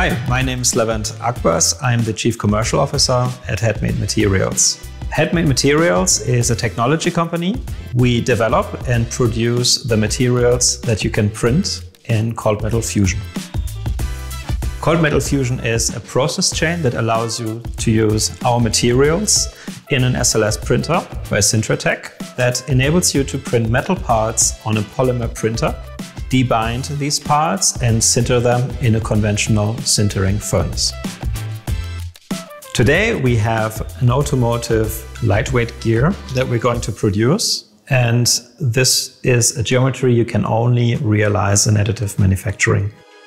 Hi, my name is Levent Akbas. I'm the Chief Commercial Officer at Headmade Materials. Headmade Materials is a technology company. We develop and produce the materials that you can print in cold metal fusion. Cold metal fusion is a process chain that allows you to use our materials in an SLS printer by Sintratec that enables you to print metal parts on a polymer printer, debind these parts and sinter them in a conventional sintering furnace. Today we have an automotive lightweight gear that we're going to produce, and this is a geometry you can only realize in additive manufacturing.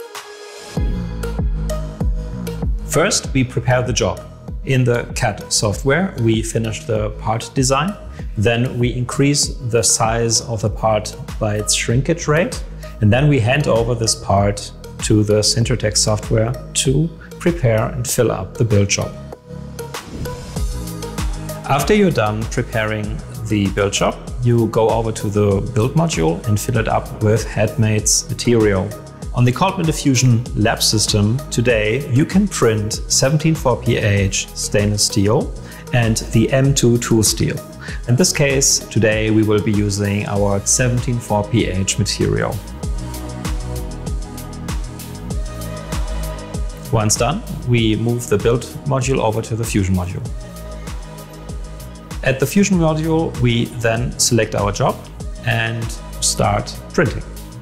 First, we prepare the job. In the CAD software, we finish the part design. Then we increase the size of the part by its shrinkage rate. And then we hand over this part to the Sintratec software to prepare and fill up the build job. After you're done preparing the build job, you go over to the build module and fill it up with Headmade's material. On the Cold Metal Fusion lab system today, you can print 17.4pH stainless steel and the M2 tool steel. In this case, today we will be using our 17.4pH material. Once done, we move the build module over to the fusion module. At the fusion module, we then select our job and start printing.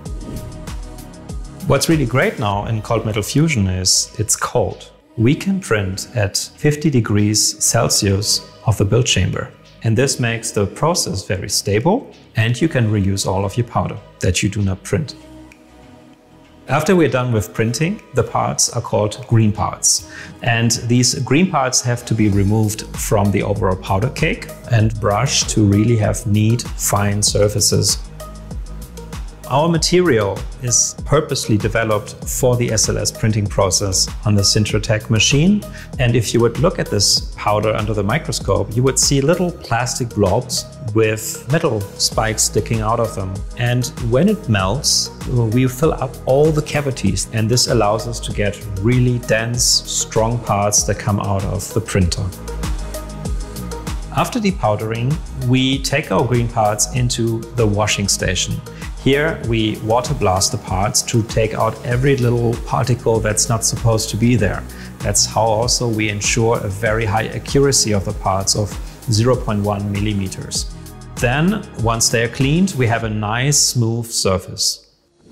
What's really great now in cold metal fusion is it's cold. We can print at 50 degrees Celsius of the build chamber. And this makes the process very stable, and you can reuse all of your powder that you do not print. After we're done with printing, the parts are called green parts. And these green parts have to be removed from the overall powder cake and brushed to really have neat, fine surfaces. Our material is purposely developed for the SLS printing process on the Sintratec machine. And if you would look at this powder under the microscope, you would see little plastic blobs with metal spikes sticking out of them. And when it melts, we fill up all the cavities, and this allows us to get really dense, strong parts that come out of the printer. After depowdering, we take our green parts into the washing station. Here we water blast the parts to take out every little particle that's not supposed to be there. That's how also we ensure a very high accuracy of the parts of 0.1 millimeters. Then, once they are cleaned, we have a nice smooth surface.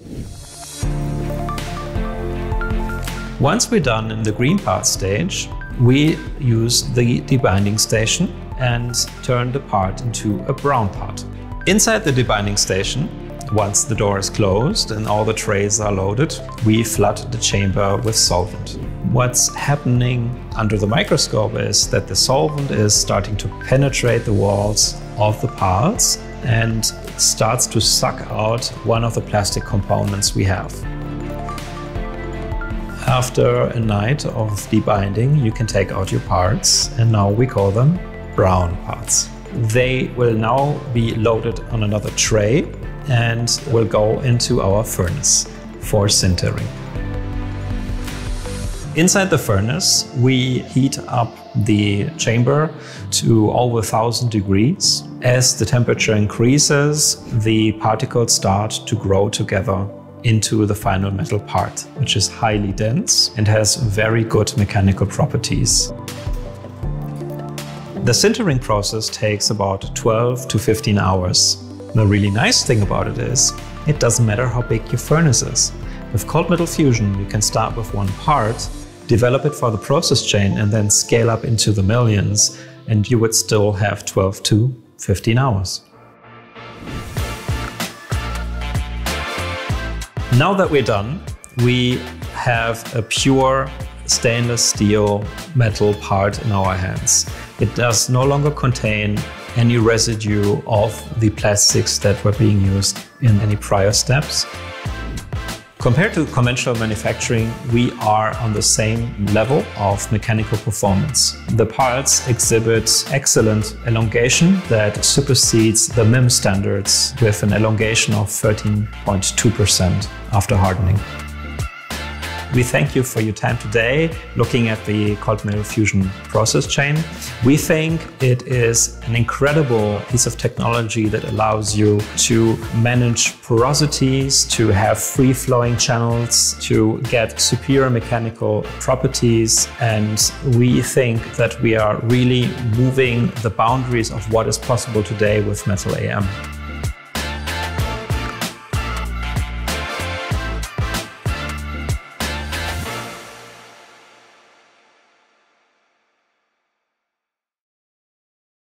Once we're done in the green part stage, we use the debinding station and turn the part into a brown part. Inside the debinding station, once the door is closed and all the trays are loaded, we flood the chamber with solvent. What's happening under the microscope is that the solvent is starting to penetrate the walls of the parts and starts to suck out one of the plastic components we have. After a night of debinding, you can take out your parts, and now we call them brown parts. They will now be loaded on another tray and will go into our furnace for sintering. Inside the furnace, we heat up the chamber to over 1000 degrees. As the temperature increases, the particles start to grow together into the final metal part, which is highly dense and has very good mechanical properties. The sintering process takes about 12 to 15 hours. The really nice thing about it is, it doesn't matter how big your furnace is. With cold metal fusion, you can start with one part, develop it for the process chain, and then scale up into the millions, and you would still have 12 to 15 hours. Now that we're done, we have a pure stainless steel metal part in our hands. It does no longer contain any residue of the plastics that were being used in any prior steps. Compared to conventional manufacturing, we are on the same level of mechanical performance. The parts exhibit excellent elongation that supersedes the MIM standards with an elongation of 13.2% after hardening. We thank you for your time today looking at the cold metal fusion process chain. We think it is an incredible piece of technology that allows you to manage porosities, to have free-flowing channels, to get superior mechanical properties, and we think that we are really moving the boundaries of what is possible today with Metal AM.